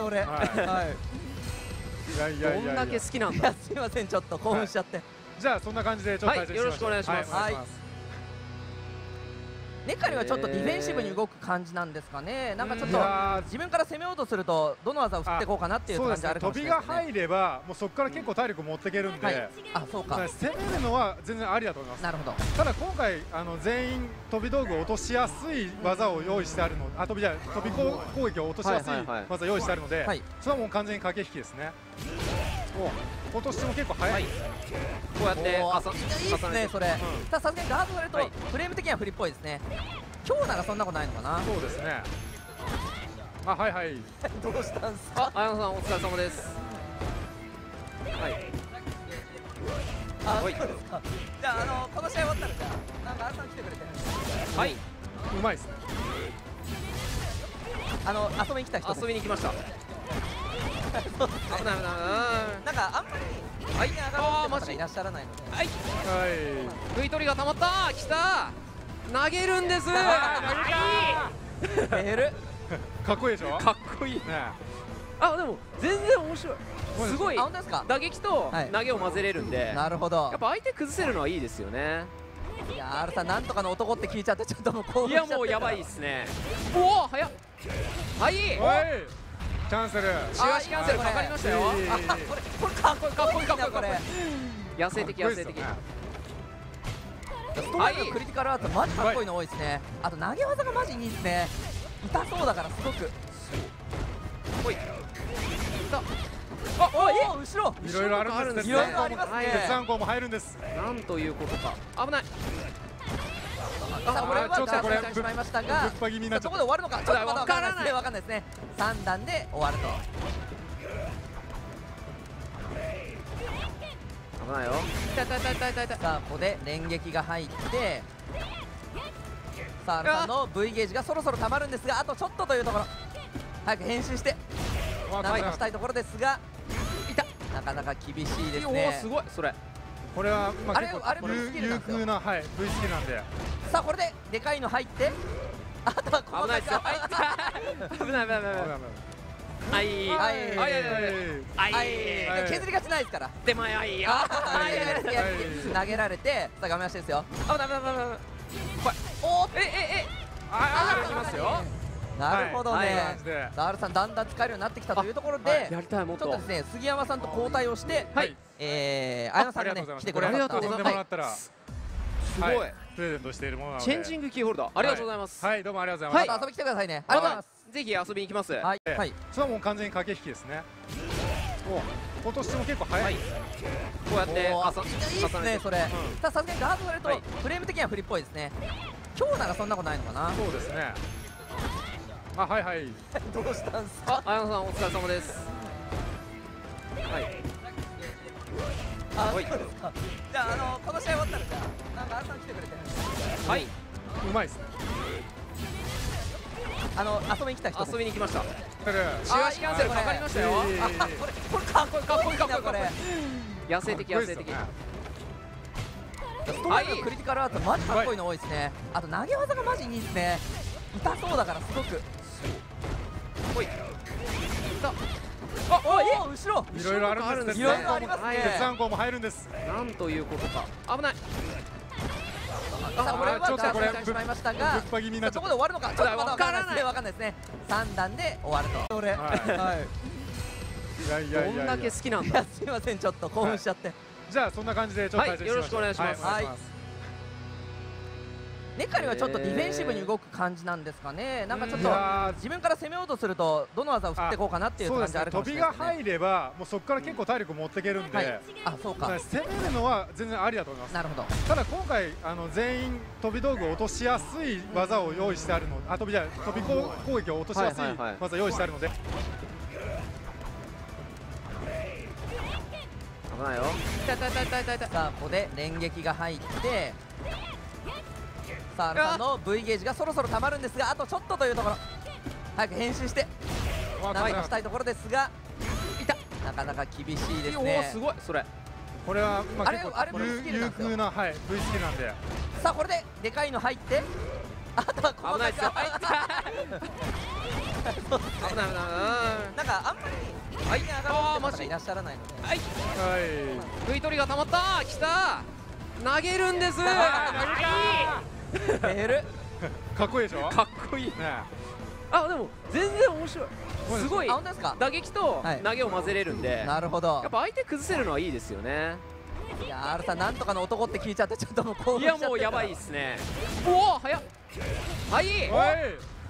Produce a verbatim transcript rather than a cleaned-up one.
俺。はい。 いやいやいや、 どんだけ好きなんだ。 すいません、ちょっと興奮しちゃって。 じゃあそんな感じでちょっとはい、よろしくお願いします。 はい。ネカリはちょっとディフェンシブに動く感じなんですかね。なんかちょっと自分から攻めようとするとどの技を振っていこうかなっていう感じあるかもしれないですね。 飛びが入ればもうそこから結構体力持っていけるんで、 あ、そうか。 攻めるのは全然ありだと思います。 なるほど。 ただ今回あの全員飛び道具を落としやすい技を用意してあるの、あ、飛びじゃ飛び攻撃を落としやすい技を用意してあるので、それはもう完全に駆け引きですね。お、落としても結構早い。 こうやっていいですねそれ。たださすがにガードされるとフレーム的には不利っぽいですね。今日ならそんなことないのかな。 そうですね。あ、はいはい。 どうしたんすか。 あ、綾野さんお疲れ様です。はい。 あ、そうですか。じゃああのこの試合終わったらじゃあなんか綾野さん来てくれてる。はい。 うまいですね。 あの遊びに来た人。 遊びに来ました。危ない危ない危ない。 なんかあんまりはい上がる方がいらっしゃらないので。はい。 はい。食い取りがたまった。来た。投げるんです。 投げる。 かっこいいでしょ。 かっこいい。あ、でも全然面白い。すごい。 本当ですか。 打撃と投げを混ぜれるんで。 なるほど。 やっぱ相手崩せるのはいいですよね。 いやー、Rさんなんとかの男って聞いちゃってちょっともう興奮しちゃって。 いやもうやばいですね。おお、早っ。はい。 キャンセル。 シュアシキャンセルかかりましたよ。 あ、これこれかっこいいかっこいいかっこいいこれ。 野生的野生的。 ストライククリティカルアーツマジかっこいいの多いですね。あと投げ技がマジいいですね。痛そうだからすごく。 ほい。 あ、おお、後ろ。 いろいろあるんです。 いろいろありますね。 鉄暗号も入るんです。 なんということか。危ない。 あ、これはちょっとこれしまいましたが、そこで終わるのか。ちょっとまだわからない。わかんないですね。三段で終わると。 危ないよ。痛い痛い痛い痛い痛い。 さあここで連撃が入って、さあ R さんの V ゲージがそろそろたまるんですが、あとちょっとというところ。早く変身してなんとかしたいところですが、なかなか厳しいですね。 おお、すごいそれ。 これはまあ結構有空な、はい、V スキルなんで。 さあこれででかいの入って、あとは危ないですよ。危ない危ない危ない。はいはいはいはい。 削りがちないですから。 手前はいいよ。 投げられて、さあ画面足ですよ。 危ない危ない危ない。これ。おお、えええ。ああ、きますよ。 なるほどね。R さんだんだん使えるようになってきたというところで、 やりたいもっと。 ちょっとですね、杉山さんと交代をして、はい、ええ、綾野さんがね来てくれました。 ありがとうございます。 すごい。 プレゼントしているものなので。 チェンジングキーホルダー、ありがとうございます。 はい、どうもありがとうございます。 また遊び来てくださいね。ありがとうございます。 ぜひ遊びに行きます。 はい。はい。 それはもう完全に駆け引きですね。お、落としても結構早い。 こうやって。いいですねそれ。たださすがにガードされるとフレーム的には不利っぽいですね。今日ならそんなことないのかな。 そうですね。あ、はいはい。 どうしたんすか。 あ、綾野さんお疲れ様です。はい。 あ、そうですか。じゃああのこの試合終わったらじゃあなんか綾野さん来てくれてる。 はい。 うまいですね。 あの遊びに来た人。 遊びに来ました。 シュアシキャンセルかかりましたよ。 あ、これこれかっこいいかっこいいかっこいいこれ。 野生的野生的。 ストライククリティカルアーツマジかっこいいの多いですね。あと投げ技がマジいいですね。痛そうだからすごく。 ほい。 あ、おお、後ろ。 いろいろあるんです。 いろいろありますね。 鉄暗号も入るんです。 なんということか。危ない。 さあこれはちょっとこれしまいましたが、そこで終わるのか。ちょっとまだわからない。わかんないですね。三段で終わると。俺。はい。 どんだけ好きなんだ。 すいません、ちょっと興奮しちゃって。 じゃあそんな感じでちょっとよろしくお願いします。はい。 ネカリはちょっとディフェンシブに動く感じなんですかね。なんかちょっと自分から攻めようとするとどの技を振っていこうかなっていう感じあるかもしれないですね。 飛びが入ればもうそこから結構体力持っていけるんで、 あ、そうか。 攻めるのは全然ありだと思います。 なるほど。 ただ今回あの全員飛び道具を落としやすい技を用意してあるの、あ、飛びじゃ飛び攻撃を落としやすい技を用意してあるので。 危ないよ。痛い痛い痛い痛い痛い。 さあここで連撃が入って、さあ R さんの V ゲージがそろそろたまるんですが、あとちょっとというところ。早く変身してなんとかしたいところですが、なかなか厳しいですね。 おお、すごいそれ。 これはまあ結構有空な、はい、V スキルなんで。 さあこれででかいの入って、あとは危ないですよ。 危ない危ない。 なんかあんまり上に上がる方がいらっしゃらないので、 はい食い取りがたまった。きた投げるんです。 減るかっこいいでしょ。 かっこいいね。あでも全然面白い。すごい本当ですか。 打撃と投げを混ぜれるんで、 なるほど。 やっぱ相手崩せるのはいいですよね。 いや R さんなんとかの男って聞いちゃってちょっともう興奮しちゃって。 いやもうやばいっすね。おお早っ。はい